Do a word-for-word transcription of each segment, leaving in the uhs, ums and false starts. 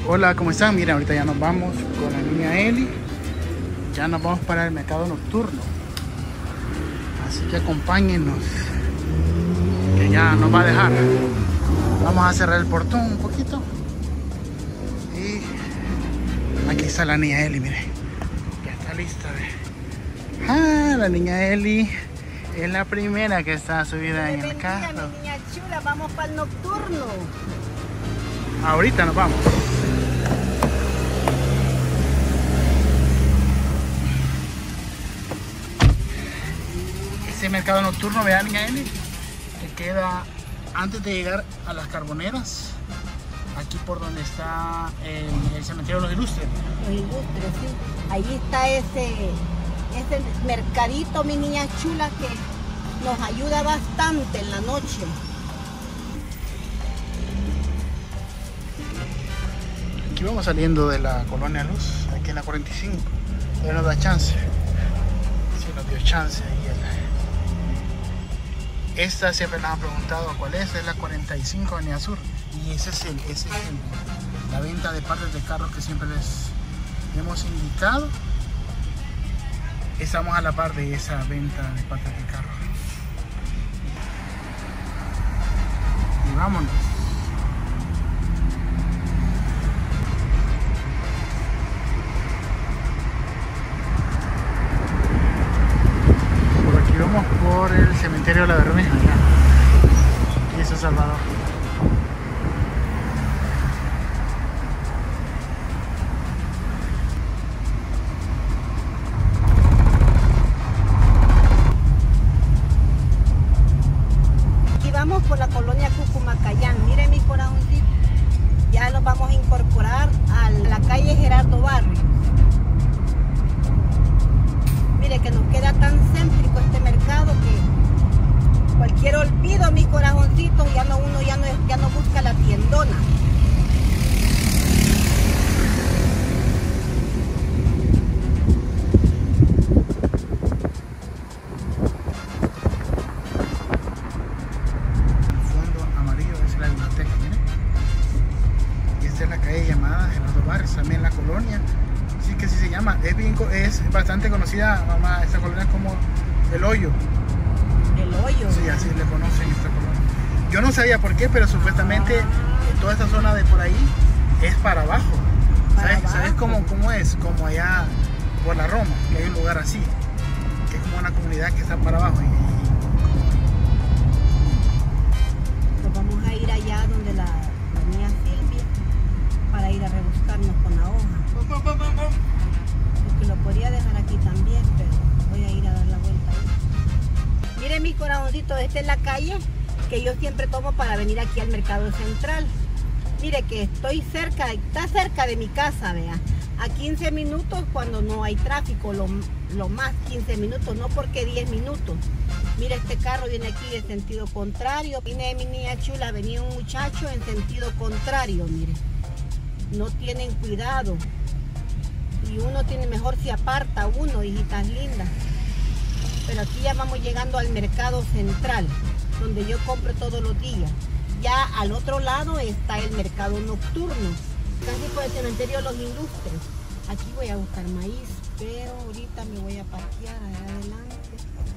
Hola, ¿cómo están? Miren, ahorita ya nos vamos con la niña Eli. Ya nos vamos para el mercado nocturno. Así que acompáñennos, que ya nos va a dejar. Vamos a cerrar el portón un poquito. Y aquí está la niña Eli, miren. Ya está lista. Ah, la niña Eli es la primera que está subida en el carro. Mi niña chula, vamos para el nocturno. Ahorita nos vamos. Ese mercado nocturno, vean, niña Eli, que queda antes de llegar a las Carboneras, aquí por donde está el, el cementerio de los Ilustres. Los Ilustres, sí. Ahí está ese, ese mercadito, mi niña chula, que nos ayuda bastante en la noche. Aquí vamos saliendo de la Colonia Luz, aquí en la cuarenta y cinco. Ya nos da chance. Sí, nos dio chance ahí. Esta siempre nos han preguntado cuál es, es la cuarenta y cinco Avenida Sur. Y ese es, el, ese es el, la venta de partes de carros que siempre les hemos indicado. Estamos a la par de esa venta de partes de carro. Y vámonos. Vamos por el cementerio de la Bermeja, ya. Y eso es Salvador. Aquí vamos por la colonia Cucumacayán. Miren mi corazoncito. Ya los vamos a incorporar a la calle Gerardo Barrios. Mire que nos queda tan céntrico este mercado que cualquier olvido, mi corazoncito, ya no uno ya no, ya no busca la tiendona. El fondo amarillo es la biblioteca, miren. Y esta es la calle llamada Gerardo Barrios, también la colonia. Sí, que así se llama, es, bien, es bastante conocida, mamá, esta colonia como El Hoyo. El Hoyo. Sí, así le conocen esta colonia. Yo no sabía por qué, pero supuestamente ah. toda esta zona de por ahí es para abajo. Para ¿Sabes, abajo. ¿Sabes cómo, cómo es? Como allá por la Roma, que hay un lugar así, que es como una comunidad que está para abajo. Pues vamos a ir allá donde la, la niña Silvia para ir a rebuscarnos con la hoja. Porque lo podría dejar aquí también, pero voy a ir a dar la vuelta ahí. Miren mi corazoncito, esta es la calle que yo siempre tomo para venir aquí al mercado central. Mire que estoy cerca, está cerca de mi casa, vea. A quince minutos cuando no hay tráfico, lo, lo más quince minutos, no porque diez minutos. Mira, este carro viene aquí en sentido contrario. Viene mi niña chula, venía un muchacho en sentido contrario, mire. No tienen cuidado. Y uno tiene mejor si aparta uno, hijitas lindas. Pero aquí ya vamos llegando al mercado central, donde yo compro todos los días. Ya al otro lado está el mercado nocturno, casi por el cementerio de los Ilustres. Aquí voy a buscar maíz, pero ahorita me voy a parquear allá adelante.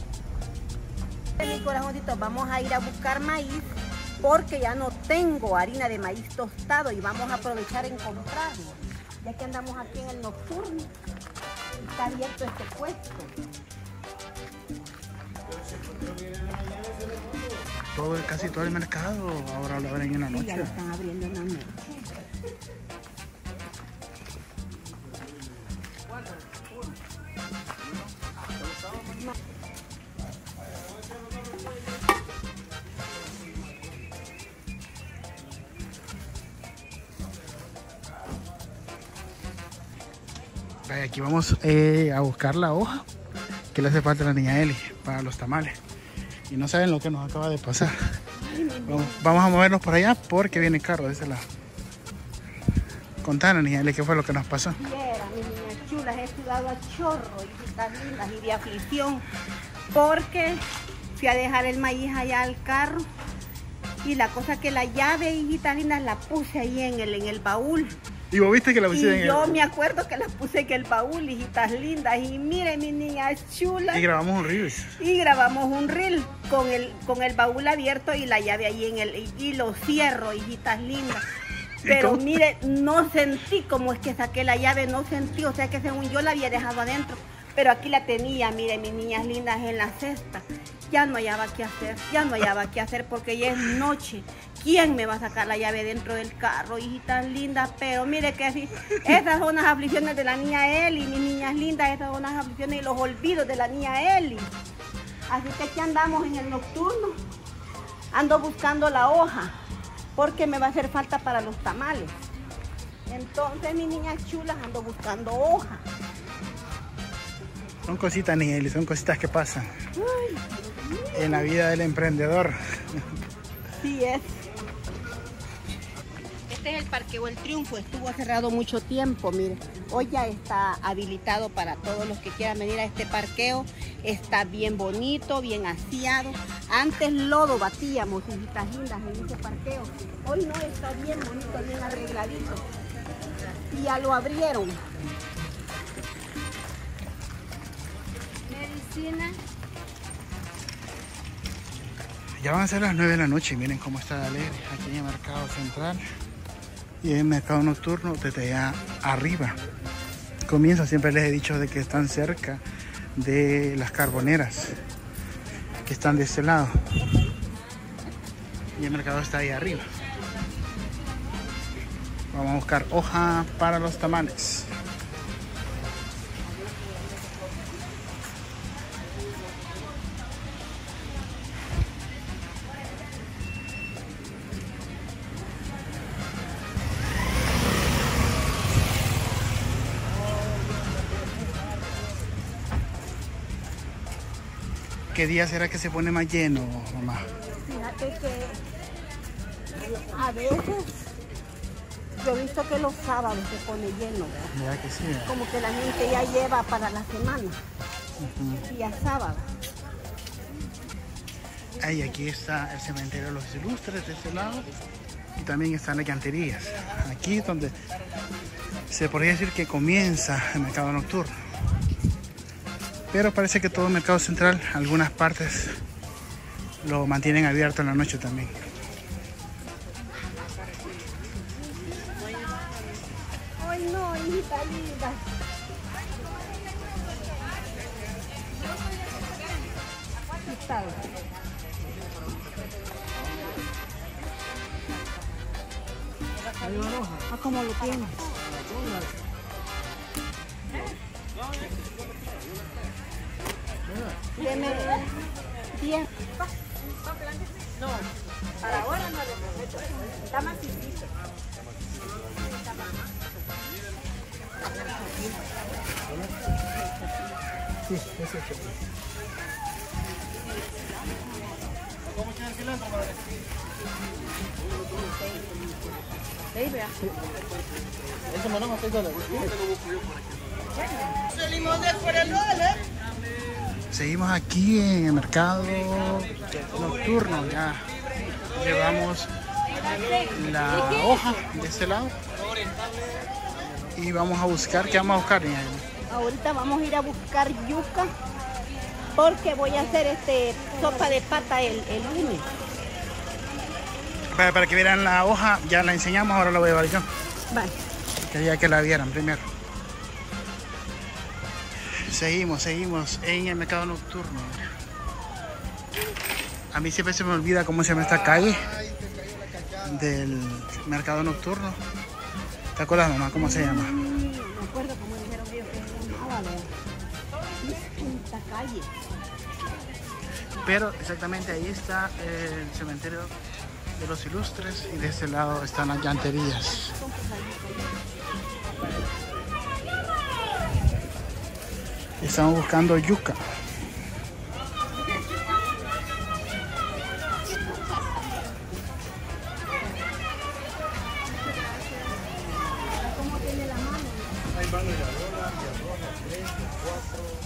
Mi corazoncito, vamos a ir a buscar maíz porque ya no tengo harina de maíz tostado y vamos a aprovechar en comprarlo. Ya que andamos aquí en el nocturno, está abierto este puesto. Todo, casi todo el mercado ahora lo abren en la noche. Sí, ya lo están abriendo en la noche. Aquí vamos eh, a buscar la hoja que le hace falta a la niña Eli para los tamales. Y no saben lo que nos acaba de pasar. Vamos, vamos a movernos por allá porque viene carro de ese lado. Contanos, niña Eli, qué fue lo que nos pasó. Quiera, mis niñas chulas, he sudado a chorro y chicas lindas y de aflicción porque fui a dejar el maíz allá al carro y la cosa que la llave, hijitas lindas, la puse ahí en el, en el baúl ¿Y vos viste que la pusiste y en yo el... me acuerdo que las puse en el baúl, hijitas lindas. Y miren, mi niña es chula. Y grabamos un reel. Y grabamos un reel con el, con el baúl abierto y la llave ahí en el... Y, y lo cierro, hijitas lindas. Pero cómo? mire, no sentí como es que saqué la llave, no sentí, o sea que según yo la había dejado adentro. Pero aquí la tenía, miren, mis niñas lindas, en la cesta. Ya no hallaba qué hacer, ya no hallaba qué hacer porque ya es noche. ¿Quién me va a sacar la llave dentro del carro, hijitas lindas? Pero mire que así, esas son las aflicciones de la niña Eli, mis niñas lindas, esas son las aflicciones y los olvidos de la niña Eli. Así que aquí andamos en el nocturno. Ando buscando la hoja, porque me va a hacer falta para los tamales. Entonces, mis niñas chulas, ando buscando hoja. Son cositas, Nigeli, son cositas que pasan Ay, en la vida del emprendedor. sí es. Este es el Parqueo El Triunfo, estuvo cerrado mucho tiempo, mire. Hoy ya está habilitado para todos los que quieran venir a este parqueo. Está bien bonito, bien aseado. Antes lodo batíamos, hijitas lindas, en este parqueo. Hoy no, está bien bonito, bien arregladito. Y ya lo abrieron. Medicina. Ya van a ser las nueve de la noche y miren cómo está alegre aquí en el Mercado Central y en el Mercado Nocturno desde allá arriba. Comienzo, siempre les he dicho de que están cerca de las carboneras que están de este lado y el mercado está ahí arriba. Vamos a buscar hoja para los tamales. ¿Qué día será que se pone más lleno, mamá? Fíjate que a veces yo he visto que los sábados se pone lleno, ¿verdad? ¿Verdad que sí? ¿Verdad? Como que la gente ya lleva para la semana, Uh-huh. día sábado. Ahí, aquí está el cementerio de los ilustres de este lado y también están las llanterías. Aquí es donde se podría decir que comienza el mercado nocturno. Pero parece que todo el mercado central, algunas partes lo mantienen abierto en la noche también. Ay no, hijita linda. Aquí está. Ah, ¿cómo lo tienes? Deme diez. No, para ahora no lo prometo. Está más difícil. Sí, es eso. ¿Cómo está el cilantro, madre? Sí, vea. Ese melón a seis dólares. Salimos de por el dólar. Seguimos aquí en el mercado nocturno. Ya llevamos la hoja de este lado y vamos a buscar. ¿Qué vamos a buscar? Ahorita vamos a ir a buscar yuca porque voy a hacer este sopa de pata el, el lunes. Para, para que vieran la hoja, ya la enseñamos, ahora la voy a llevar yo. Vale. Quería que la vieran primero. Seguimos, seguimos en el mercado nocturno. A mí siempre se me olvida cómo se llama esta calle del mercado nocturno. ¿Te acuerdas, mamá, cómo se llama? Mm, me acuerdo cómo dijeron ellos que se llamaba, ¿verdad? Esta calle. Pero exactamente ahí está el cementerio de los ilustres y de este lado están las llanterías. Estamos buscando yuca. ¿Cómo tiene la mano? Hay mano de la bola, de dos, de tres, de cuatro.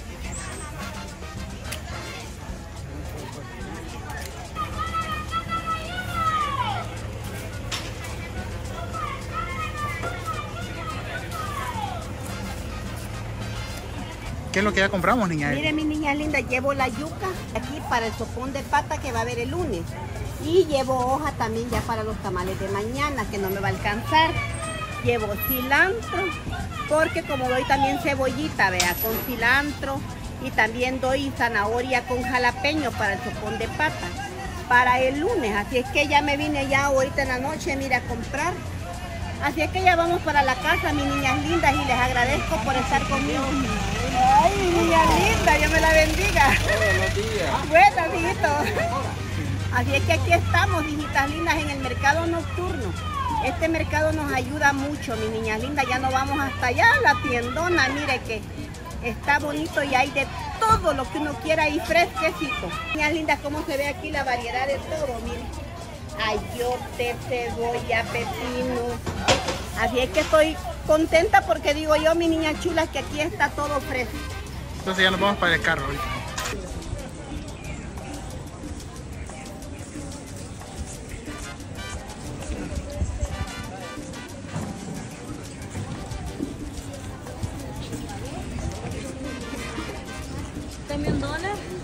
¿Qué es lo que ya compramos, niña? Mire, mi niña linda, llevo la yuca aquí para el sopón de pata que va a haber el lunes. Y llevo hoja también ya para los tamales de mañana, que no me va a alcanzar. Llevo cilantro, porque como doy también cebollita, vea, con cilantro. Y también doy zanahoria con jalapeño para el sopón de pata, para el lunes. Así es que ya me vine ya ahorita en la noche, mira, a comprar. Así es que ya vamos para la casa, mis niñas lindas, y les agradezco por estar conmigo. Ay, mi niña linda, Dios me la bendiga. Buenos días. Bueno, hijito. Así es que aquí estamos, hijitas lindas, en el mercado nocturno. Este mercado nos ayuda mucho, mis niñas lindas. Ya no vamos hasta allá, la tiendona, mire que está bonito y hay de todo lo que uno quiera y fresquecito. Niñas lindas, cómo se ve aquí la variedad de todo, miren. Ayote, cebolla, pepino. Así es que estoy contenta porque digo yo, mi niña chula, que aquí está todo fresco. Entonces ya nos vamos para el carro ahorita. Dame un dólar.